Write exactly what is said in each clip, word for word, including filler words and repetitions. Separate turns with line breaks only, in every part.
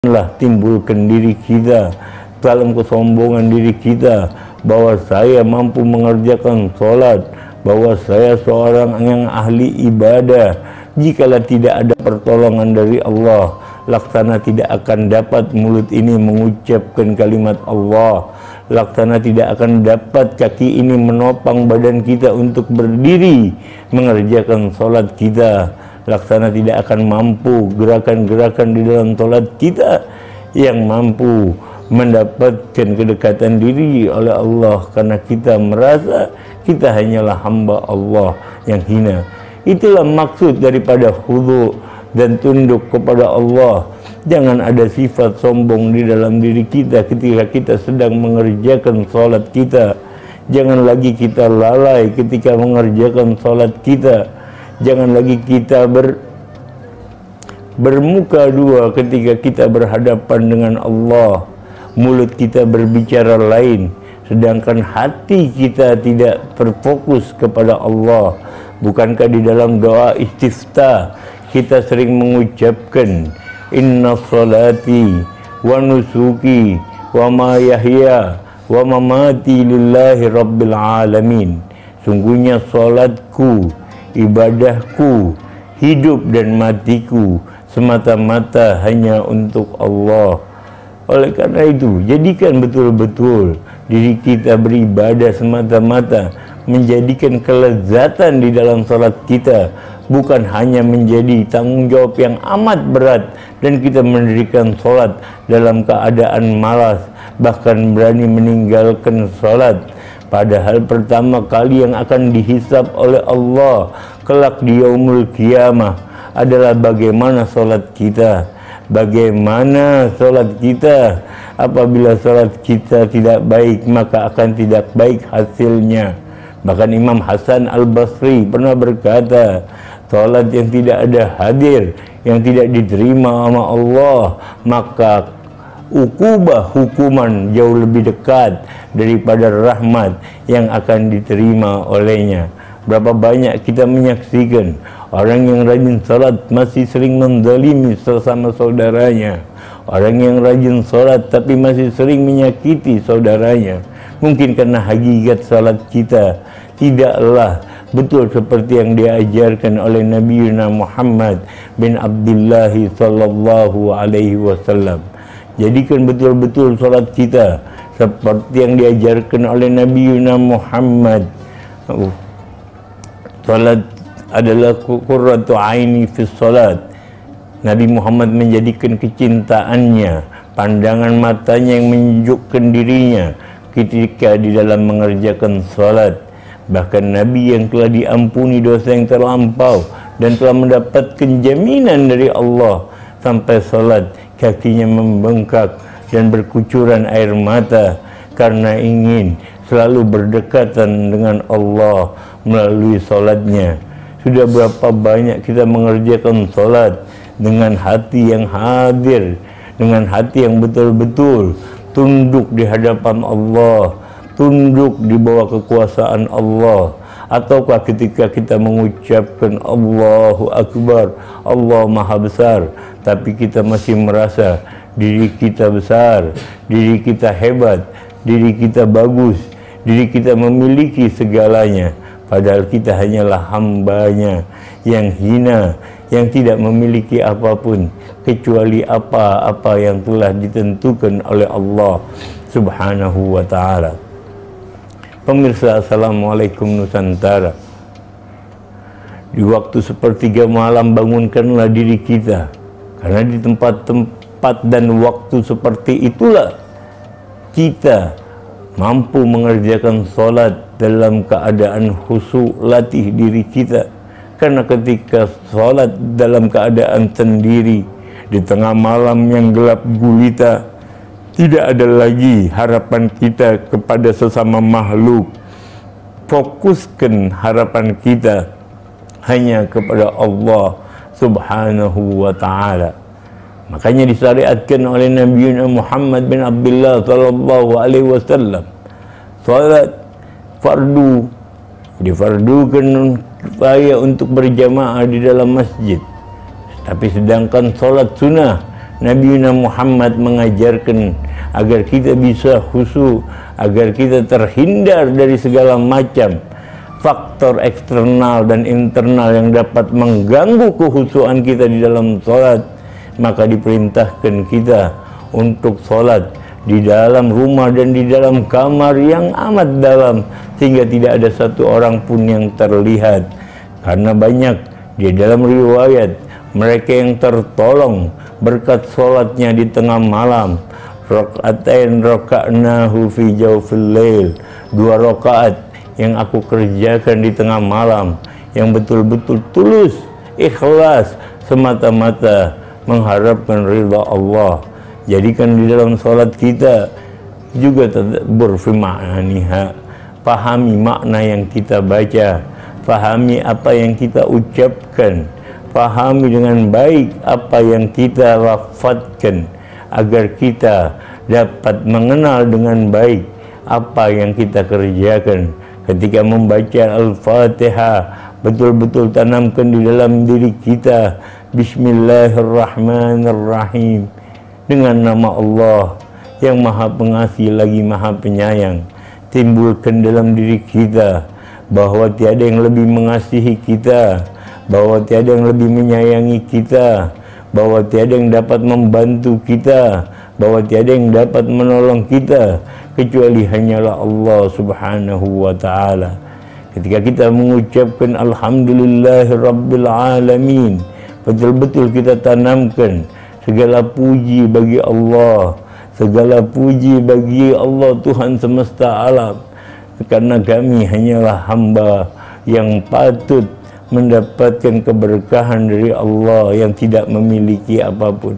Lah timbulkan diri kita dalam kesombongan diri kita bahwa saya mampu mengerjakan sholat, bahwa saya seorang yang ahli ibadah. Jikalau tidak ada pertolongan dari Allah, laksana tidak akan dapat mulut ini mengucapkan kalimat Allah, laksana tidak akan dapat kaki ini menopang badan kita untuk berdiri mengerjakan sholat kita, laksana tidak akan mampu gerakan-gerakan di dalam sholat kita yang mampu mendapatkan kedekatan diri oleh Allah, karena kita merasa kita hanyalah hamba Allah yang hina. Itulah maksud daripada khudu dan tunduk kepada Allah. Jangan ada sifat sombong di dalam diri kita ketika kita sedang mengerjakan sholat kita. Jangan lagi kita lalai ketika mengerjakan sholat kita. Jangan lagi kita ber, bermuka dua ketika kita berhadapan dengan Allah. Mulut kita berbicara lain, sedangkan hati kita tidak terfokus kepada Allah. Bukankah di dalam doa istiftah kita sering mengucapkan inna salati wa nusuki wa ma yahya wa mamati lillahi rabbil alamin. Sungguhnya salatku, ibadahku, hidup dan matiku semata-mata hanya untuk Allah. Oleh karena itu, jadikan betul-betul diri kita beribadah semata-mata, menjadikan kelezatan di dalam salat kita, bukan hanya menjadi tanggung jawab yang amat berat dan kita mendirikan salat dalam keadaan malas, bahkan berani meninggalkan salat. Padahal pertama kali yang akan dihisab oleh Allah kelak di yaumul qiyamah adalah bagaimana salat kita. Bagaimana salat kita? Apabila salat kita tidak baik, maka akan tidak baik hasilnya. Bahkan Imam Hasan Al-Basri pernah berkata, salat yang tidak ada hadir, yang tidak diterima sama Allah, maka ukubah hukuman jauh lebih dekat daripada rahmat yang akan diterima olehnya. Berapa banyak kita menyaksikan orang yang rajin salat masih sering menzalimi sesama saudaranya, orang yang rajin salat tapi masih sering menyakiti saudaranya. Mungkin karena hakikat salat kita tidaklah betul seperti yang diajarkan oleh Nabi Muhammad bin Abdullah sallallahu alaihi wasallam. Jadikan betul-betul salat kita seperti yang diajarkan oleh Nabi Muhammad. Uh, salat adalah qurratu aini fi salat. Nabi Muhammad menjadikan kecintaannya, pandangan matanya yang menunjukkan dirinya ketika di dalam mengerjakan salat. Bahkan Nabi yang telah diampuni dosa yang terlampau dan telah mendapatkan jaminan dari Allah, sampai salat kakinya membengkak dan berkucuran air mata karena ingin selalu berdekatan dengan Allah melalui salatnya. Sudah berapa banyak kita mengerjakan salat dengan hati yang hadir, dengan hati yang betul-betul tunduk di hadapan Allah, tunduk di bawah kekuasaan Allah. Ataukah ketika kita mengucapkan Allahu Akbar, Allah Maha Besar, tapi kita masih merasa diri kita besar, diri kita hebat, diri kita bagus, diri kita memiliki segalanya, padahal kita hanyalah hambanya yang hina, yang tidak memiliki apapun kecuali apa-apa yang telah ditentukan oleh Allah Subhanahu wa ta'ala. Pemirsa, Assalamualaikum Nusantara. Di waktu sepertiga malam bangunkanlah diri kita, karena di tempat-tempat dan waktu seperti itulah kita mampu mengerjakan sholat dalam keadaan khusyuk, latih diri kita. Karena ketika sholat dalam keadaan sendiri di tengah malam yang gelap gulita, tidak ada lagi harapan kita kepada sesama makhluk. Fokuskan harapan kita hanya kepada Allah Subhanahu wa ta'ala. Makanya disyariatkan oleh Nabi Muhammad bin Abdullah sallallahu alaihi wasallam, salat fardu difardukan kifayah untuk berjamaah di dalam masjid. Tapi sedangkan salat sunnah Nabi Muhammad mengajarkan agar kita bisa khusyuk, agar kita terhindar dari segala macam faktor eksternal dan internal yang dapat mengganggu kekhusyuan kita di dalam sholat. Maka diperintahkan kita untuk sholat di dalam rumah dan di dalam kamar yang amat dalam, sehingga tidak ada satu orang pun yang terlihat. Karena banyak di dalam riwayat mereka yang tertolong berkat sholatnya di tengah malam. Rakaatain raka'nahu fi jawfil lail, dua rakaat yang aku kerjakan di tengah malam, yang betul-betul tulus, ikhlas, semata-mata mengharapkan ridha Allah. Jadikan di dalam sholat kita juga tadabbur fi ma'aniha, pahami makna yang kita baca, pahami apa yang kita ucapkan, pahami dengan baik apa yang kita lafadzkan, agar kita dapat mengenal dengan baik apa yang kita kerjakan. Ketika membaca Al-Fatihah, betul-betul tanamkan di dalam diri kita Bismillahirrahmanirrahim, dengan nama Allah yang Maha Pengasih lagi Maha Penyayang. Timbulkan dalam diri kita bahwa tiada yang lebih mengasihi kita, bahwa tiada yang lebih menyayangi kita, bahwa tiada yang dapat membantu kita, bahwa tiada yang dapat menolong kita kecuali hanyalah Allah Subhanahu wa ta'ala. Ketika kita mengucapkan Alhamdulillahirabbil alamin, betul-betul kita tanamkan segala puji bagi Allah, segala puji bagi Allah Tuhan semesta alam, karena kami hanyalah hamba yang patut mendapatkan keberkahan dari Allah yang tidak memiliki apapun.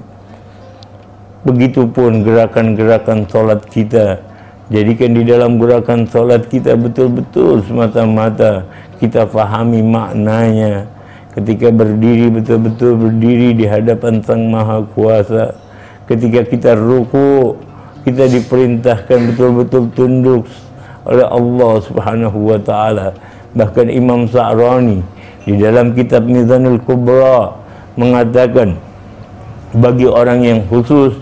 Begitupun gerakan-gerakan sholat kita. Jadikan di dalam gerakan sholat kita betul-betul semata-mata kita fahami maknanya. Ketika berdiri, betul-betul berdiri di hadapan Sang Maha Kuasa. Ketika kita ruku, kita diperintahkan betul-betul tunduk oleh Allah Subhanahu wa ta'ala. Bahkan Imam Sa'rani di dalam kitab Mizanul Kubra mengatakan, bagi orang yang khusus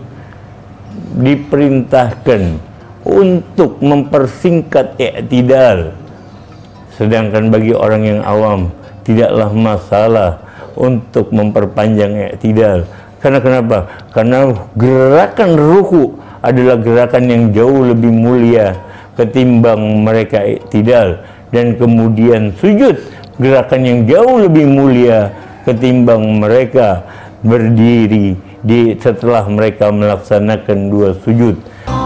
diperintahkan untuk mempersingkat i'tidal, sedangkan bagi orang yang awam tidaklah masalah untuk memperpanjang i'tidal. Karena kenapa? Karena gerakan ruku adalah gerakan yang jauh lebih mulia ketimbang mereka i'tidal, dan kemudian sujud gerakan yang jauh lebih mulia ketimbang mereka berdiri di setelah mereka melaksanakan dua sujud.